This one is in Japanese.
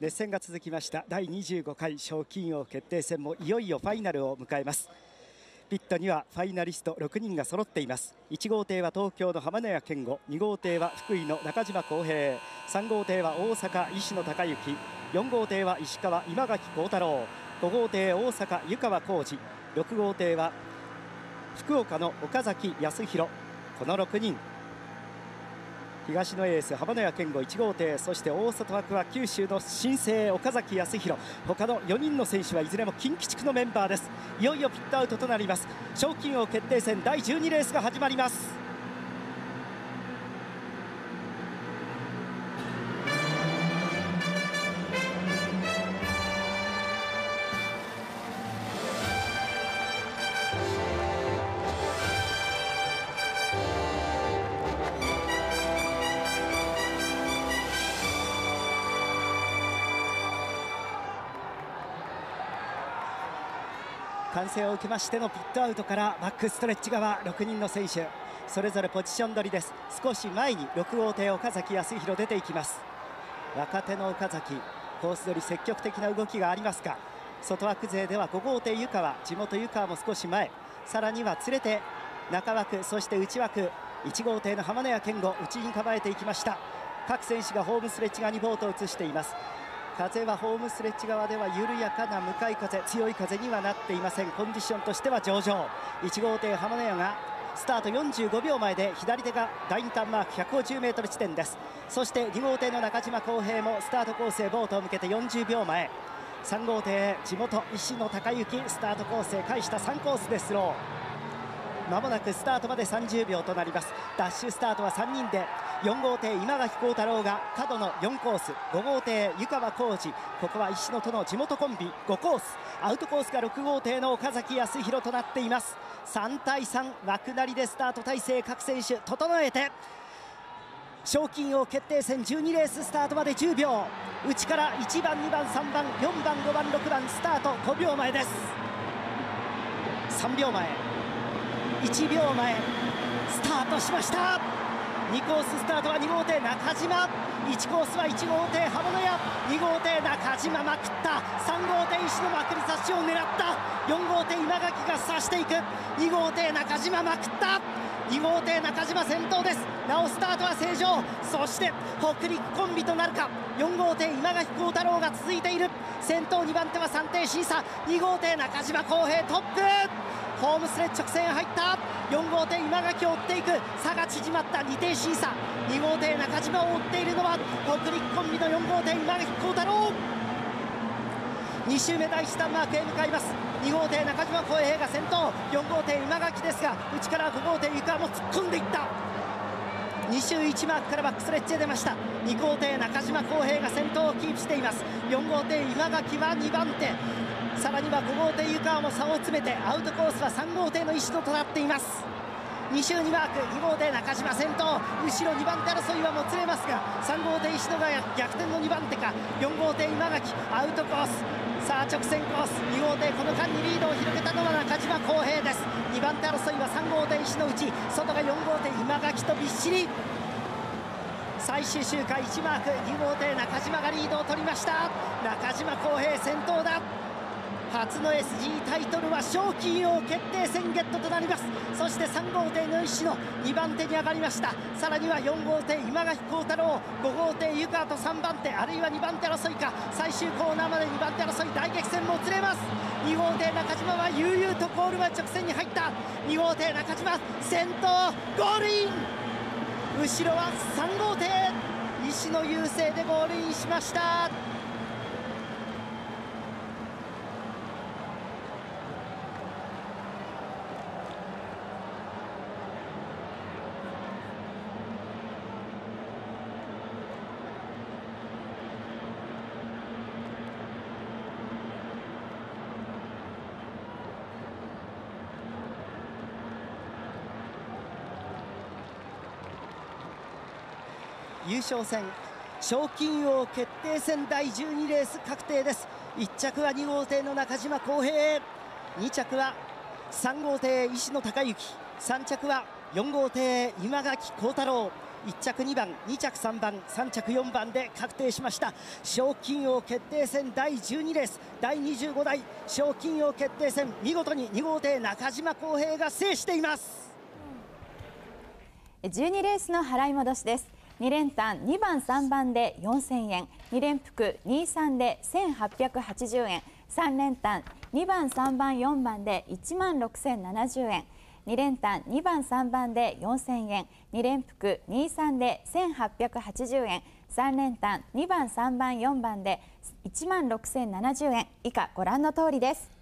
熱戦が続きました第25回賞金王決定戦もいよいよファイナルを迎えます。ピットにはファイナリスト6人が揃っています。1号艇は東京の浜野谷健吾、2号艇は福井の中島康平、3号艇は大阪石野孝之、4号艇は石川今垣幸太郎、5号艇大阪湯川浩司、6号艇は福岡の岡崎康弘。この6人、東のエース浜野谷健吾1号艇、そして大外枠は九州の新星岡崎康弘。他の4人の選手はいずれも近畿地区のメンバーです。いよいよピットアウトとなります。賞金王決定戦第12レースが始まります。歓声を受けましてのピットアウトからバックストレッチ側6人の選手それぞれポジション取りです。少し前に6号艇岡崎康弘出ていきます。若手の岡崎コース取り積極的な動きがありますが、外枠勢では5号艇湯川、地元湯川も少し前、さらには連れて中枠、そして内枠1号艇の浜野谷健吾内に構えていきました。各選手がホームストレッチ側にボートを移しています。風はホームストレッチ側では緩やかな向かい風、強い風にはなっていません。コンディションとしては上々。1号艇浜野谷がスタート45秒前で左手がダインターンマーク 150m 地点です。そして2号艇の中島康平もスタートコースへボートを向けて40秒前。3号艇地元石野孝之スタートコースへ返した3コースでスロー。まもなくスタートまで30秒となります。ダッシュスタートは3人で4号艇今垣幸太郎が角の4コース、5号艇湯川浩司、ここは石野との地元コンビ5コース、アウトコースが6号艇の岡崎康弘となっています。3対3枠なりでスタート体勢各選手整えて、賞金王決定戦12レーススタートまで10秒、内から1番2番3番4番5番6番スタート5秒前です。3秒前1秒前スタートしました。2コーススタートは2号艇中島、1コースは1号艇浜野谷、2号艇中島まくった、3号艇石野まくり差しを狙った、4号艇今垣が差していく、2号艇中島まくった、2号艇中島先頭です。なおスタートは正常、そして北陸コンビとなるか。4号艇今垣幸太郎が続いている。先頭2番手は3艇審査、2号艇中島康平トップ、ホームストレッチ直線入った。4号艇今垣を追っていく、差が縮まった2艇審査、2号艇中島を追っているのは北陸コンビの4号艇今垣幸太郎。2周目第1ターンマークへ向かいます。2号艇中島康平が先頭、4号艇今垣ですが内から5号艇湯川も突っ込んでいった。2周1マークからバックストレッチへ出ました。2号艇中島康平が先頭をキープしています。4号艇今垣は2番手、さらには5号艇湯川も差を詰めてアウトコースは3号艇の石野となっています。2周2マーク、2号艇中島先頭、後ろ2番手争いはもつれますが3号艇石野が逆転の2番手か。4号艇今垣アウトコース、さあ直線コース、2号艇この間にリードを広げたのは中島康平です。2番手争いは3号艇石野内、外が4号艇今垣とびっしり。最終周回1マーク、2号艇中島がリードを取りました。中島康平先頭だ。初の SG タイトルは賞金王決定戦ゲットとなります。そして3号艇の石野2番手に上がりました。さらには4号艇今垣幸太郎、5号艇湯川と3番手、あるいは2番手争いか。最終コーナーまで2番手争い、大激戦もつれます。2号艇中島は悠々とゴールは直線に入った。2号艇中島先頭ゴールイン、後ろは3号艇石野優勢でゴールインしました。優勝戦賞金王決定戦第12レース確定です。1着は2号艇の中島康平、2着は3号艇石野孝之、3着は4号艇今垣幸太郎、 1着2番、2着3番、3着4番で確定しました。賞金王決定戦第12レース、第25代賞金王決定戦、見事に2号艇中島浩平が制しています。 12レースの払い戻しです。2連単2番3番で4000円、2連複23で1880円、3連単2番3番4番で16070円、2連単2番3番で4000円、2連複23で1880円、3連単2番3番4番で16070円以下ご覧の通りです。